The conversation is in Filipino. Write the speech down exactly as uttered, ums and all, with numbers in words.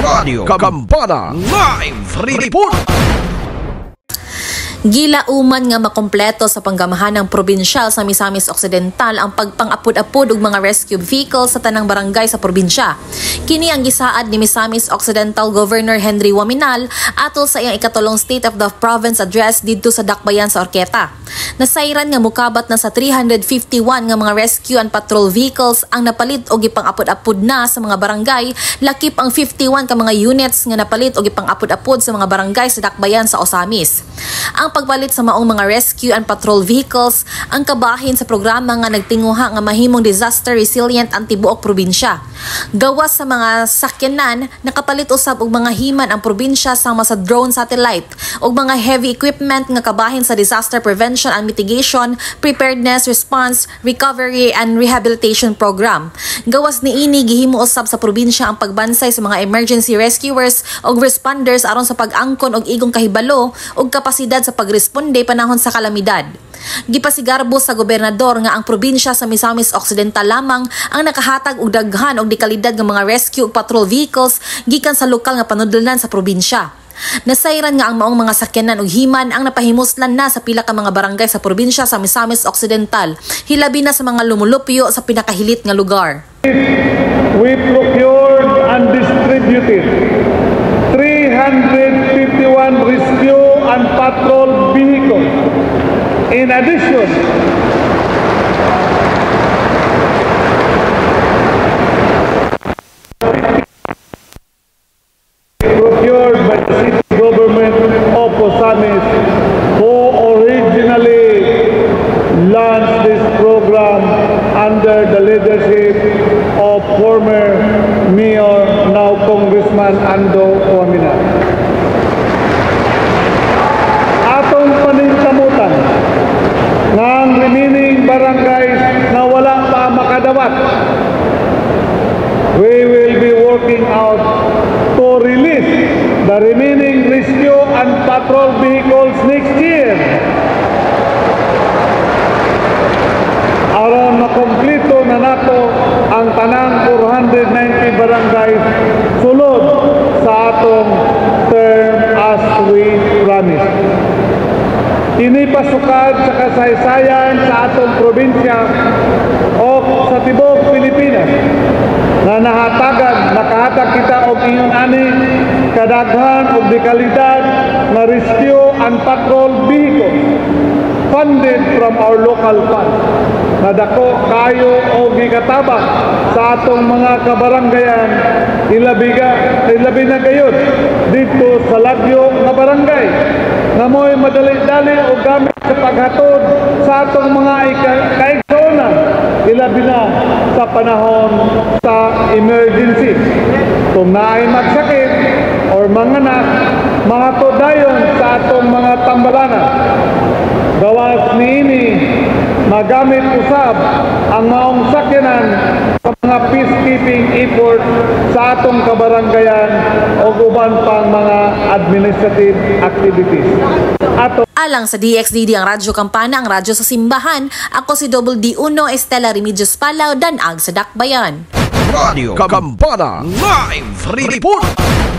Radio Kambana Live Report. Gilauman nga makompleto sa panggamahanang probinsyal sa Misamis Occidental ang pagpang-apod-apod ug mga rescue vehicles sa tanang barangay sa probinsya. Kini ang gisaad ni Misamis Occidental Governor Henry Waminal atol sa iyang ikatulong State of the Province address didto sa Dakbayan sa Orqueta. Nasayran nga mukabat na sa three hundred fifty-one nga mga rescue and patrol vehicles ang napalit og ipang-apod-apod na sa mga barangay, lakip ang fifty-one ka mga units nga napalit og ipang-apod-apod sa mga barangay sa Dakbayan sa Osamis. Ang pagpalit sa maong mga rescue and patrol vehicles ang kabahin sa programa nga nagtinguha nga mahimong disaster resilient ang tibuok probinsya. Gawas sa mga sakyanan, nakapalit usab og mga himan ang probinsya sama sa drone satellite og mga heavy equipment nga kabahin sa disaster prevention and mitigation, preparedness, response, recovery and rehabilitation program. Gawas niini gihimo usab sa probinsya ang pagbansay sa mga emergency rescuers og responders aron sa pag-angkon og igong kahibalo og kapasidad sa pagresponde panahon sa kalamidad. Gipasigarbo sa gobernador nga ang probinsya sa Misamis Occidental lamang ang nakahatag og daghan og dekalidad nga mga rescue ug patrol vehicles gikan sa lokal nga panudlanan sa probinsya. Nasayran nga ang maong mga sakyanan ug himan ang napahimuslan na sa pila ka mga barangay sa probinsya sa Misamis Occidental, hilabi na sa mga lumulupyo sa pinakahilit nga lugar. We procured and distributed three hundred fifty-one rescue and patrol vehicles. In addition, procured by the city government of Osamis, who originally launched this program under the leadership of former Mayor, now Congressman Ando Waminal. Atong paninsamutan ng remaining barangays na wala pa makadawat, we will be working out to release the remaining rescue and patrol vehicles next year. Aron makomplito na nato ang tanang four hundred ninety barangays sulod sa atong term as we promised. Kini pasukad sa kasaysayan sa atong probinsya o sa tibuok Pilipinas na nahatagan, nakahatag kita og ingon ani kadaghan og dekalidad na rescue and patrol vehicles funded from our local funds. Nadako kayo o gikatabang sa atong mga kabaranggayan, ilabi, ilabi na gayud dito sa Lagyo nga barangay na mo'y madali-dali o gamit sa paghatod sa atong mga kaigsonan, ilabi na sa panahon sa emergency. Kung naay magsakit or manganak, mahatod dayon sa atong mga tambalanan. Gawas niini, magamit usab ang maong sakyanan sa mga peacekeeping effort sa atong kabaranggayan o uban pang mga administrative activities. Ato Alang sa D X D D ang Radyo Kampana, ang radyo sa simbahan, ako si Double D Uno Estela Remedios Palaw, danag sa Dakbayan. Radio Kambana Live Report.